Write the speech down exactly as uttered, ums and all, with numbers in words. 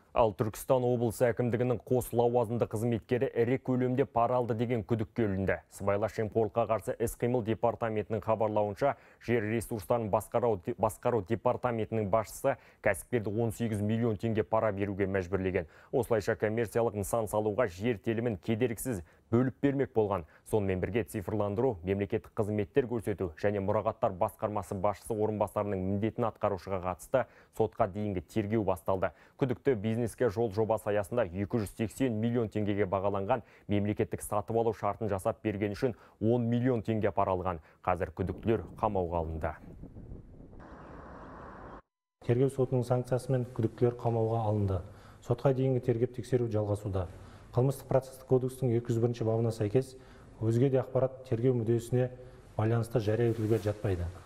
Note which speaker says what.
Speaker 1: Ал Түркістан облысы әкімдігінің қос лауазымды қызметкері ірі көлемде пара алды деген күдікке ілінді. Сыбайлас жемқорлыққа қарсы іс-қимыл департаментінің хабарлауынша, жер ресурстарын басқару, басқару департаментінің басшысы кәсіпкерді он сегіз миллион теңге пара беруге мәжбүрлеген. Осылайша коммерциялық нысан салуға жер телімін кедергісіз бөліп бермек болған. Сонымен бірге цифрландыру, мемлекеттік қызметтер көрсету және мұрағаттар басқармасы басшысы орынбасарының міндетін атқарушыға қатысты сотқа дейінгі тергеу басталды. Күдікті бизнеске жол жобасы аясында екі жүз сексен миллион теңгеге бағаланған мемлекеттік сатып алу шартын жасап берген үшін он миллион теңге пара алған. Қазір күдіктілер қамауға алынды.
Speaker 2: Тергеу сотының санкциясымен күдіктілер қамауға алынды. Сотқа дейінгі тергеп тексеру жалғасуда. Қылмыстық процестік кодекстің екі жүз бірінші бабына сәйкес өзге де ақпарат тергеу мүддесіне байланысты жария етуге жатпайды.